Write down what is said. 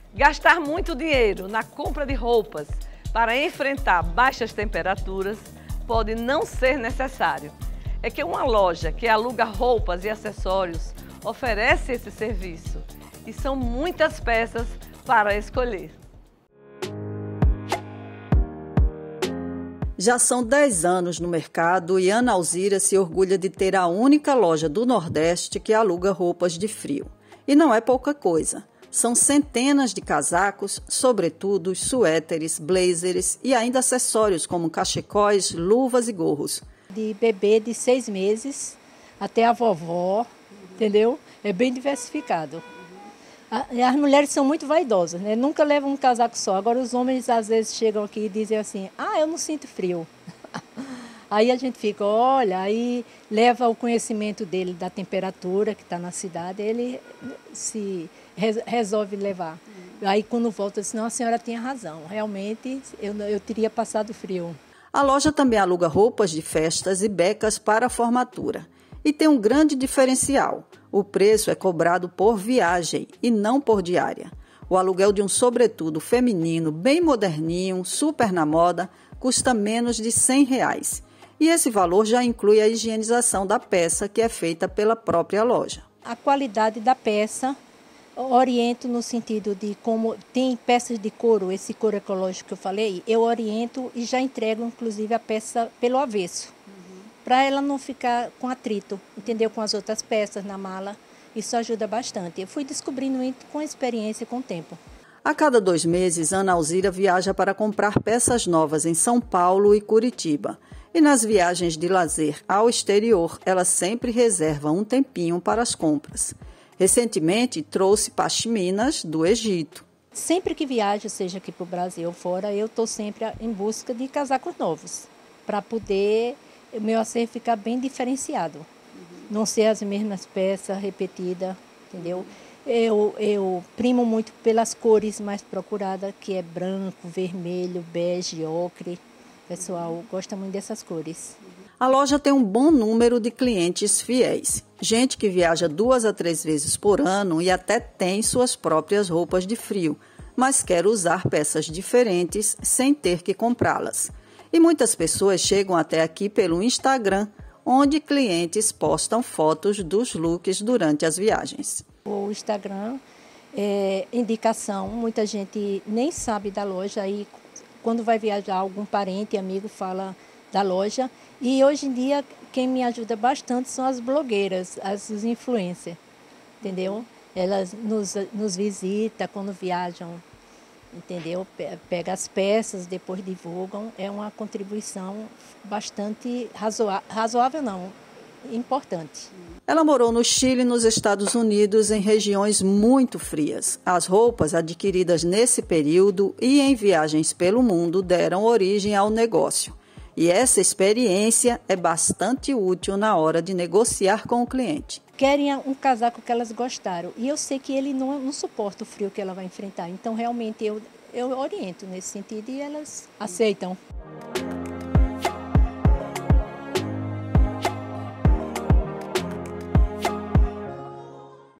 Gastar muito dinheiro na compra de roupas para enfrentar baixas temperaturas pode não ser necessário. É que uma loja que aluga roupas e acessórios oferece esse serviço e são muitas peças para escolher. Já são 10 anos no mercado e Ana Alzira se orgulha de ter a única loja do Nordeste que aluga roupas de frio. E não é pouca coisa. São centenas de casacos, sobretudos, suéteres, blazers e ainda acessórios como cachecóis, luvas e gorros. De bebê de 6 meses até a vovó, entendeu? É bem diversificado. As mulheres são muito vaidosas, né? Nunca levam um casaco só. Agora os homens às vezes chegam aqui e dizem assim, eu não sinto frio. Aí a gente fica, olha, aí leva o conhecimento dele da temperatura que está na cidade, ele se resolve levar. Aí quando volta, diz, não, a senhora tinha razão, realmente eu teria passado frio. A loja também aluga roupas de festas e becas para a formatura. E tem um grande diferencial. O preço é cobrado por viagem e não por diária. O aluguel de um sobretudo feminino bem moderninho, super na moda, custa menos de R$100. E esse valor já inclui a higienização da peça, que é feita pela própria loja. A qualidade da peça, oriento no sentido de como tem peças de couro, esse couro ecológico que eu falei, eu oriento e já entrego inclusive a peça pelo avesso. Para ela não ficar com atrito, entendeu? Com as outras peças na mala. Isso ajuda bastante. Eu fui descobrindo isso com experiência e com o tempo. A cada 2 meses, Ana Alzira viaja para comprar peças novas em São Paulo e Curitiba. E nas viagens de lazer ao exterior, ela sempre reserva um tempinho para as compras. Recentemente, trouxe pashminas do Egito. Sempre que viajo, seja aqui para o Brasil ou fora, eu estou sempre em busca de casacos novos, para poder o meu acervo ficar bem diferenciado. Não ser as mesmas peças repetidas, entendeu? Eu primo muito pelas cores mais procuradas, que é branco, vermelho, bege, ocre. O pessoal gosta muito dessas cores. A loja tem um bom número de clientes fiéis. Gente que viaja 2 a 3 vezes por ano e até tem suas próprias roupas de frio, mas quer usar peças diferentes sem ter que comprá-las. E muitas pessoas chegam até aqui pelo Instagram, onde clientes postam fotos dos looks durante as viagens. O Instagram é indicação, muita gente nem sabe da loja, aí quando vai viajar algum parente, amigo fala da loja. E hoje em dia quem me ajuda bastante são as blogueiras, as influencers, entendeu? Elas nos visitam quando viajam, entendeu? Pega as peças, depois divulgam. É uma contribuição bastante razoável, não, importante. Ela morou no Chile e nos Estados Unidos em regiões muito frias. As roupas adquiridas nesse período e em viagens pelo mundo deram origem ao negócio. E essa experiência é bastante útil na hora de negociar com o cliente. Querem um casaco que elas gostaram. E eu sei que ele não suporta o frio que ela vai enfrentar. Então, realmente, eu oriento nesse sentido e elas aceitam.